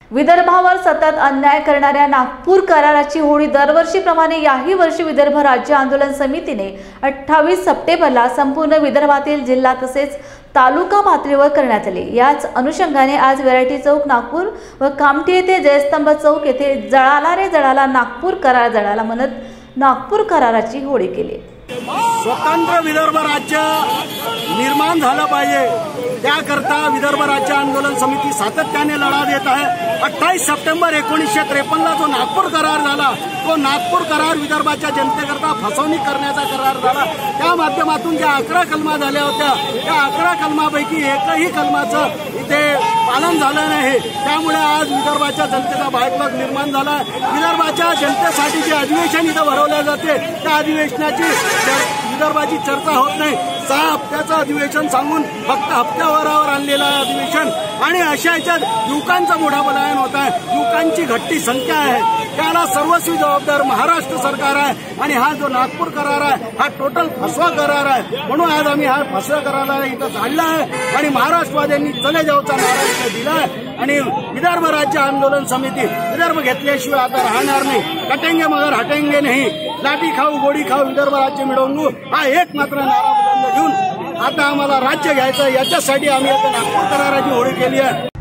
विदर्भावर सतत अन्याय करणाऱ्या नागपूर कराराची होळी दरवर्षीप्रमाणे याही वर्षी विदर्भ राज्य आंदोलन समितीने 28 सप्टेंबरला संपूर्ण विदर्भातील जिल्हा तसेच तालुका पातळीवर करण्यात आली। याच अनुषंगाने आज व्हरायटी चौक नागपूर व कामठी येथे जयस्तंभ चौक येथे जळाला रे जळाला नागपूर करार जळाला म्हणत नागपूर कराराची होळी केली। स्वतंत्र विदर्भ राज्य निर्माण झालं पाहिजे त्याकरता विदर्भ राज्य आंदोलन समिती सातत्याने लढा देत आहे। 28 सप्टेंबर 1953ला जो नागपूर करार झाला तो नागपूर करार विदर्भाच्या जनतेकरता फसवणूक करण्याचा करार झाला। त्या माध्यमातून ज्या 11 कलमा झाल्या होत्या त्या 11 कलमापैकी एकही कलमाचं इथे पालन झालं नाही। त्यामुळे आज विदर्भाच्या जनतेचा बायकलॉग निर्माण झाला। विदर्भाच्या जनतेसाठी जे अधिवेशन इथं भरवले जाते त्या अधिवेशनाची विदर्भाची चर्चा होत नाही। 6 हप्त्याचं अधिवेशन सांगून फक्त हप्त्यावरावर आणलेलं अधिवेशन आणि अशा याच्यात युवकांचा मोठा पलायन होत आहे। युवकांची घटती संख्या आहे त्याला सर्वस्वी जबाबदार महाराष्ट्र सरकार आहे आणि हा जो नागपूर करार आहे हा टोटल फसवा करार आहे। म्हणून आज आम्ही हा फसवा कराराला इथं काढला आहे आणि महाराष्ट्रवाद्यांनी चले जाऊचा नारा इथं दिला आहे आणि विदर्भ राज्य आंदोलन समिती विदर्भ घेतल्याशिवाय आता राहणार नाही। कटेंगे मगर हटेंगे नहीं, लाठी खाऊ गोडी खाऊ विदर्भ राज्य मिळवू हा एक मात्र नारा बुलंद घेऊन आता आम्हाला राज्य घ्यायचं याच्यासाठी आम्ही आता नागपूर कराराची होळी केली आहे।